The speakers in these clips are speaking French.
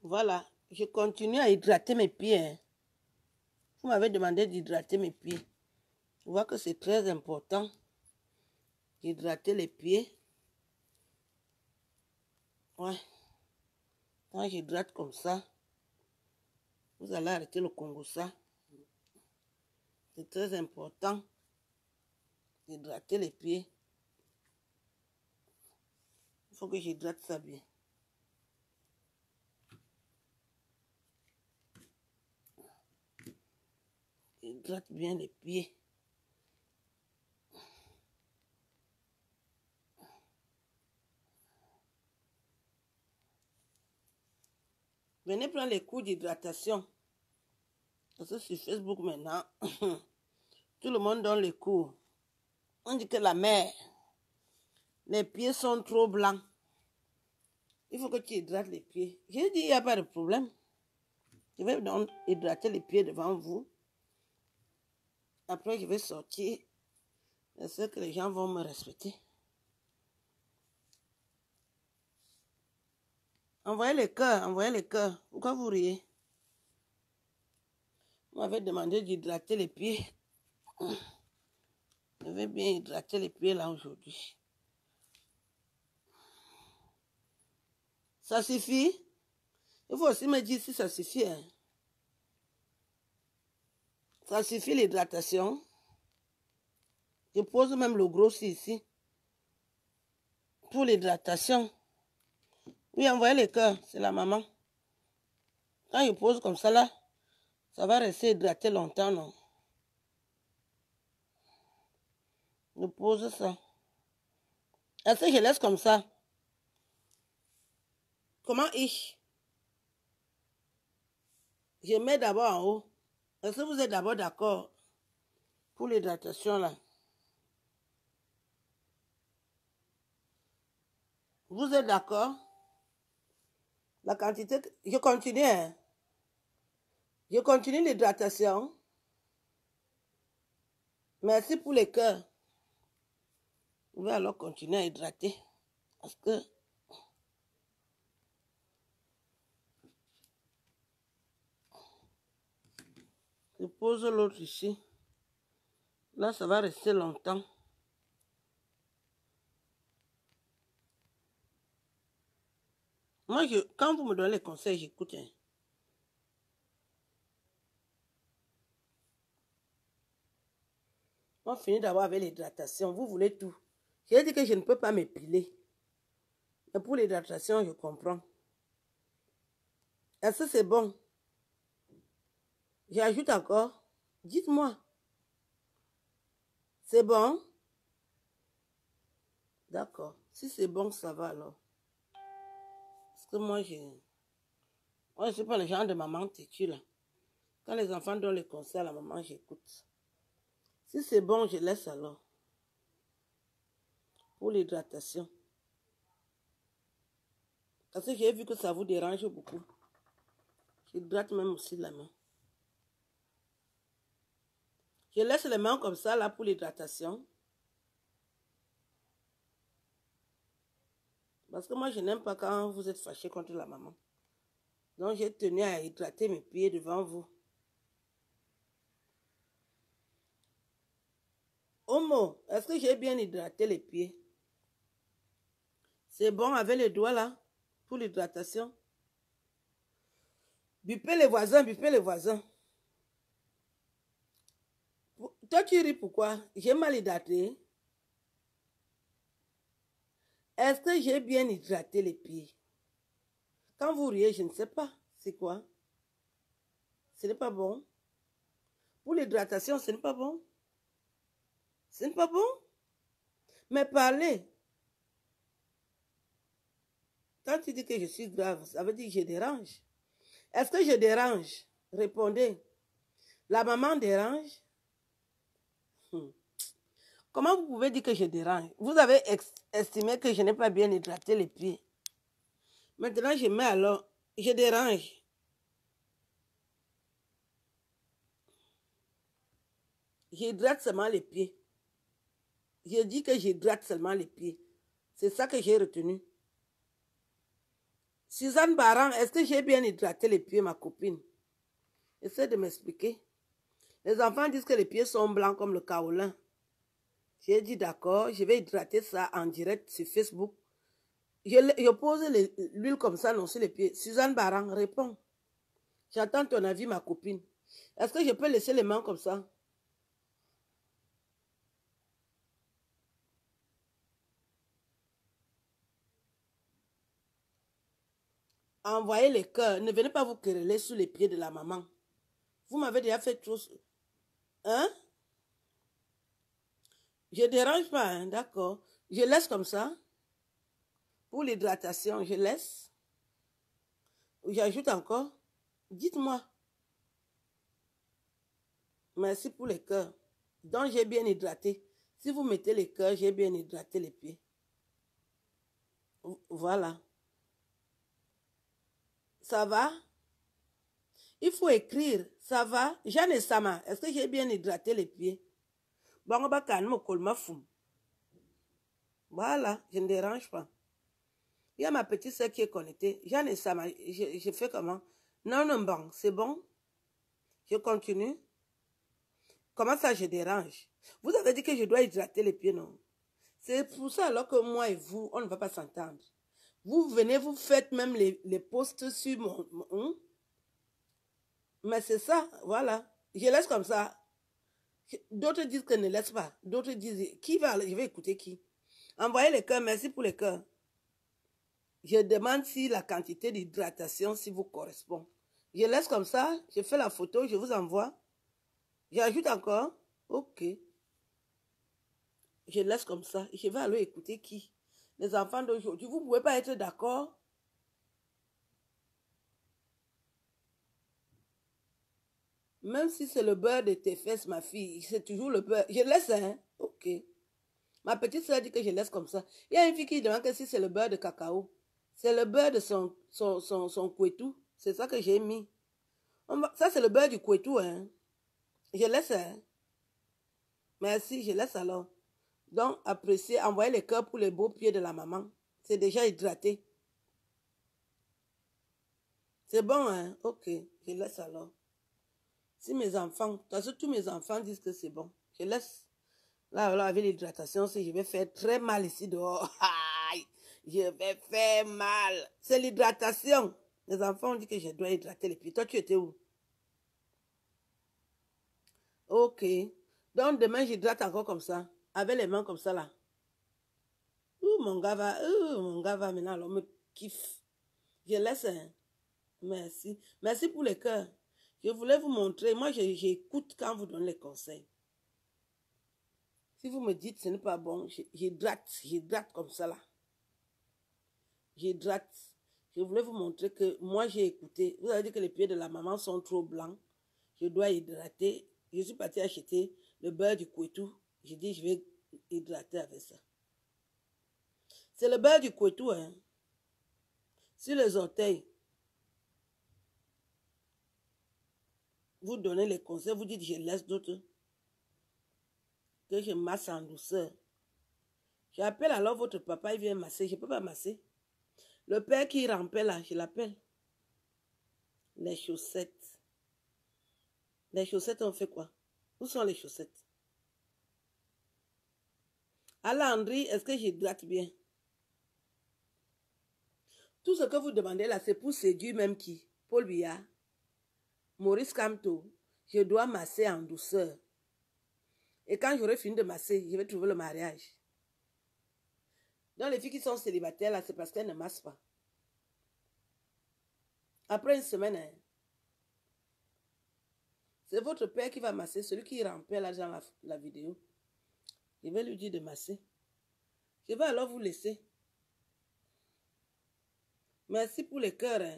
Voilà, je continue à hydrater mes pieds. Hein. Vous m'avez demandé d'hydrater mes pieds. Je vois que c'est très important d'hydrater les pieds. Ouais. Quand j'hydrate comme ça, vous allez arrêter le Congo ça. C'est très important d'hydrater les pieds. Il faut que j'hydrate ça bien. Hydrate bien les pieds. Venez prendre les cours d'hydratation. Parce que sur Facebook maintenant, tout le monde donne les cours. On dit que la mère, les pieds sont trop blancs. Il faut que tu hydrates les pieds. J'ai dit, il n'y a pas de problème. Je vais donc hydrater les pieds devant vous. Après, je vais sortir. Je sais que les gens vont me respecter. Envoyez les cœurs, envoyez les cœurs. Pourquoi vous riez? Vous m'avez demandé d'hydrater les pieds. Je vais bien hydrater les pieds là aujourd'hui. Ça suffit? Il faut aussi me dire si ça suffit. Hein. Ça suffit l'hydratation. Je pose même le gros ici. Pour l'hydratation. Oui, envoyez les cœurs, c'est la maman. Quand je pose comme ça là, ça va rester hydraté longtemps, non? Je pose ça. Est-ce que je laisse comme ça? Comment je mets d'abord en haut. Est-ce que vous êtes d'abord d'accord pour l'hydratation là? Vous êtes d'accord? La quantité... Je continue, hein? Je continue l'hydratation. Merci pour les cœurs. Je vais alors continuer à hydrater. Parce que... Je pose l'autre ici. Là, ça va rester longtemps. Moi, quand vous me donnez les conseils, j'écoute. Hein. On finit d'abord avec l'hydratation. Vous voulez tout. J'ai dit que je ne peux pas m'épiler. Mais pour l'hydratation, je comprends. Est-ce que c'est bon? J'ajoute encore. Dites-moi. C'est bon? D'accord. Si c'est bon, ça va alors. Parce que moi, je ne suis pas le genre de maman têtue là. Quand les enfants donnent les conseils à la maman, j'écoute. Si c'est bon, je laisse alors. Pour l'hydratation. Parce que j'ai vu que ça vous dérange beaucoup. J'hydrate même aussi la main. Je laisse les mains comme ça là pour l'hydratation. Parce que moi, je n'aime pas quand vous êtes fâché contre la maman. Donc, j'ai tenu à hydrater mes pieds devant vous. Homo, est-ce que j'ai bien hydraté les pieds? C'est bon avec les doigts là, pour l'hydratation. Bipez les voisins, bipez les voisins. Toi, tu ris pourquoi? J'ai mal hydraté. Est-ce que j'ai bien hydraté les pieds? Quand vous riez, je ne sais pas. C'est quoi? Ce n'est pas bon. Pour l'hydratation, ce n'est pas bon. Ce n'est pas bon. Mais parlez. Quand tu dis que je suis grave, ça veut dire que je dérange. Est-ce que je dérange? Répondez. La maman dérange? Comment vous pouvez dire que je dérange? Vous avez estimé que je n'ai pas bien hydraté les pieds. Maintenant, je mets alors, je dérange. J'hydrate seulement les pieds. Je dis que j'hydrate seulement les pieds. C'est ça que j'ai retenu. Suzanne Baran, est-ce que j'ai bien hydraté les pieds, ma copine? Essaie de m'expliquer. Les enfants disent que les pieds sont blancs comme le kaolin. J'ai dit d'accord, je vais hydrater ça en direct sur Facebook. Je pose l'huile comme ça non, sur les pieds. Suzanne Baran, réponds. J'attends ton avis, ma copine. Est-ce que je peux laisser les mains comme ça? Envoyez les cœurs. Ne venez pas vous quereller sous les pieds de la maman. Vous m'avez déjà fait trop... Hein? Je ne dérange pas, hein? D'accord. Je laisse comme ça. Pour l'hydratation, je laisse. J'ajoute encore. Dites-moi. Merci pour les cœurs. Donc, j'ai bien hydraté. Si vous mettez les cœurs, j'ai bien hydraté les pieds. Voilà. Ça va? Il faut écrire. Ça va? Jeanne Sama, est-ce que j'ai bien hydraté les pieds? Voilà, je ne dérange pas. Il y a ma petite soeur qui est connectée. Jeanne Sama, je fais comment? Non, non, bon, c'est bon. Je continue. Comment ça, je dérange? Vous avez dit que je dois hydrater les pieds, non? C'est pour ça alors que moi et vous, on ne va pas s'entendre. Vous venez, vous faites même les posts sur mon mais c'est ça, voilà. Je laisse comme ça. D'autres disent que ne laisse pas. D'autres disent, qui va, je vais écouter qui? Envoyez les cœurs, merci pour les cœurs. Je demande si la quantité d'hydratation, si vous correspond. Je laisse comme ça, je fais la photo, je vous envoie. J'ajoute encore. Ok. Je laisse comme ça. Je vais aller écouter qui? Les enfants d'aujourd'hui. Vous ne pouvez pas être d'accord? Même si c'est le beurre de tes fesses, ma fille, c'est toujours le beurre. Je laisse, hein? Ok. Ma petite soeur dit que je laisse comme ça. Il y a une fille qui demande que si c'est le beurre de cacao. C'est le beurre de son couetou. C'est ça que j'ai mis. Ça, c'est le beurre du couetou, hein? Je laisse, hein? Merci, je laisse alors. Donc, appréciez, envoyez les cœurs pour les beaux pieds de la maman. C'est déjà hydraté. C'est bon, hein? Ok, je laisse alors. Si mes enfants, parce que tous mes enfants disent que c'est bon, je laisse. Là, avec l'hydratation, si je vais faire très mal ici dehors. Aïe, je vais faire mal. C'est l'hydratation. Les enfants ont dit que je dois hydrater les pieds. Toi, tu étais où? Ok. Donc, demain, j'hydrate encore comme ça. Avec les mains comme ça, là. Mon gars va maintenant, alors me kiffe. Je laisse, hein. Merci. Merci pour les cœurs. Je voulais vous montrer. Moi, j'écoute quand vous donnez les conseils. Si vous me dites que ce n'est pas bon, j'hydrate comme ça là. J'hydrate. Je voulais vous montrer que moi j'ai écouté. Vous avez dit que les pieds de la maman sont trop blancs. Je dois hydrater. Je suis partie acheter le beurre du couetou. J'ai dit je vais hydrater avec ça. C'est le beurre du couetou, hein. Sur les orteils. Vous donnez les conseils, vous dites je laisse d'autres. Que je masse en douceur. J'appelle alors votre papa, il vient masser. Je ne peux pas masser. Le père qui rampait là, je l'appelle. Les chaussettes. Les chaussettes, on fait quoi? Où sont les chaussettes? Alors, André, est-ce que j'hydrate bien? Tout ce que vous demandez là, c'est pour séduire même qui? Paul Biya, Maurice Kamto. Je dois masser en douceur. Et quand j'aurai fini de masser, je vais trouver le mariage. Donc, les filles qui sont célibataires là, c'est parce qu'elles ne massent pas. Après une semaine, hein, c'est votre père qui va masser, celui qui rampait là dans la vidéo. Je vais lui dire de masser. Je vais alors vous laisser. Merci pour les cœurs. Hein.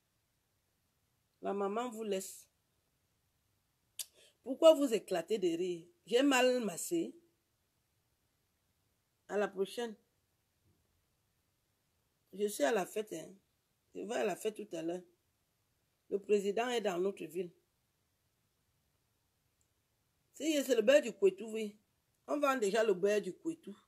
La maman vous laisse. Pourquoi vous éclatez de rire? J'ai mal massé. À la prochaine. Je suis à la fête. Hein. Je vais à la fête tout à l'heure. Le président est dans notre ville. Si c'est le beurre du couetou, oui. On vend déjà le beurre du couetou.